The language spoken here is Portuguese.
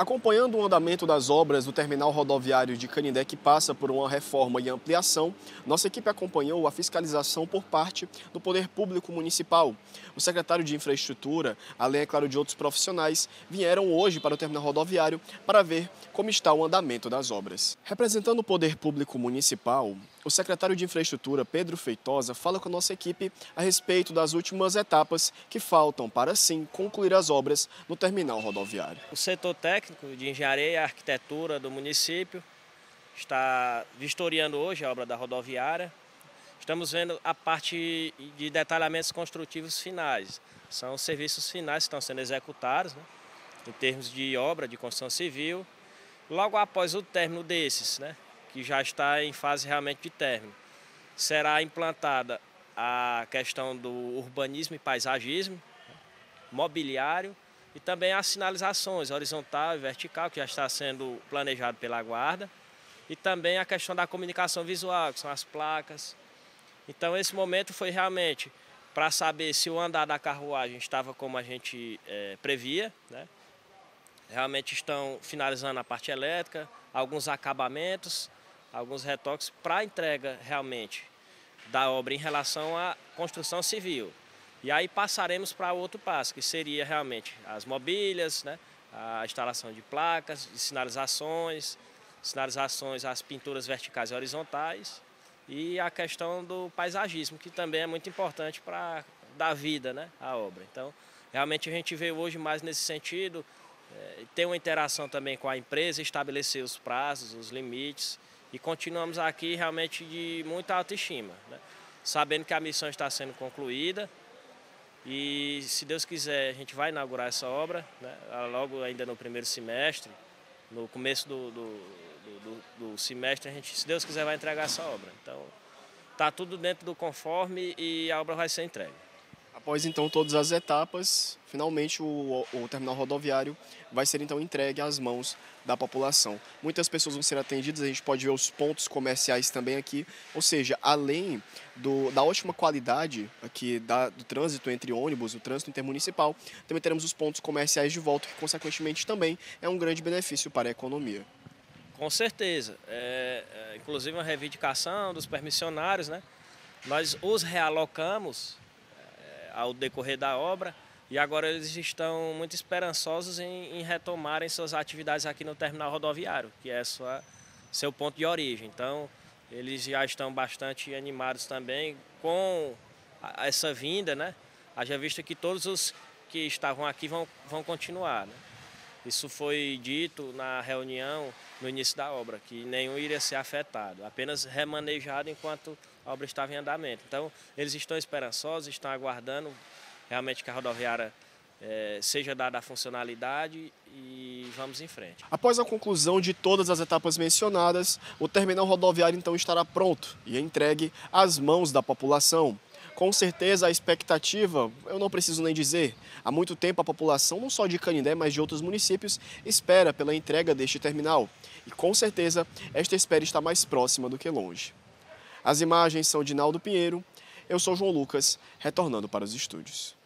Acompanhando o andamento das obras do terminal rodoviário de Canindé, que passa por uma reforma e ampliação, nossa equipe acompanhou a fiscalização por parte do Poder Público Municipal. O secretário de Infraestrutura, além, é claro, de outros profissionais, vieram hoje para o terminal rodoviário para ver como está o andamento das obras. Representando o Poder Público Municipal, o secretário de Infraestrutura, Pedro Feitosa, fala com a nossa equipe a respeito das últimas etapas que faltam para, assim, concluir as obras no terminal rodoviário. O setor técnico de engenharia e arquitetura do município está vistoriando hoje a obra da rodoviária. Estamos vendo a parte de detalhamentos construtivos finais. São os serviços finais que estão sendo executados, né, em termos de obra de construção civil. Logo após o término desses, né, que já está em fase realmente de término, será implantada a questão do urbanismo e paisagismo, mobiliário e também as sinalizações horizontal e vertical, que já está sendo planejado pela Guarda, e também a questão da comunicação visual, que são as placas. Então esse momento foi realmente para saber se o andar da carruagem estava como a gente previa, né? Realmente estão finalizando a parte elétrica, alguns acabamentos, alguns retoques para a entrega realmente da obra em relação à construção civil. E aí passaremos para outro passo, que seria realmente as mobílias, né, a instalação de placas, de sinalizações, as pinturas verticais e horizontais e a questão do paisagismo, que também é muito importante para dar vida, né, à obra. Então, realmente a gente veio hoje mais nesse sentido, ter uma interação também com a empresa, estabelecer os prazos, os limites, e continuamos aqui realmente de muita autoestima, né? Sabendo que a missão está sendo concluída e, se Deus quiser, a gente vai inaugurar essa obra, né, logo ainda no primeiro semestre, no começo do semestre, a gente, se Deus quiser, vai entregar essa obra. Então, está tudo dentro do conforme e a obra vai ser entregue. Após, então, todas as etapas, finalmente o terminal rodoviário vai ser, então, entregue às mãos da população. Muitas pessoas vão ser atendidas, a gente pode ver os pontos comerciais também aqui, ou seja, além da ótima qualidade aqui do trânsito entre ônibus, o trânsito intermunicipal, também teremos os pontos comerciais de volta, que, consequentemente, também é um grande benefício para a economia. Com certeza. Inclusive uma reivindicação dos permissionários, né? Nós os realocamos ao decorrer da obra e agora eles estão muito esperançosos em retomarem suas atividades aqui no terminal rodoviário, que é seu ponto de origem. Então, eles já estão bastante animados também com essa vinda, né? Haja vista que todos os que estavam aqui vão continuar, né? Isso foi dito na reunião no início da obra, que nenhum iria ser afetado, apenas remanejado enquanto a obra estava em andamento. Então, eles estão esperançosos, estão aguardando realmente que a rodoviária seja dada a funcionalidade e vamos em frente. Após a conclusão de todas as etapas mencionadas, o terminal rodoviário então estará pronto e entregue às mãos da população. Com certeza a expectativa, eu não preciso nem dizer, há muito tempo a população, não só de Canindé, mas de outros municípios, espera pela entrega deste terminal. E com certeza esta espera está mais próxima do que longe. As imagens são de Naldo Pinheiro, eu sou João Lucas, retornando para os estúdios.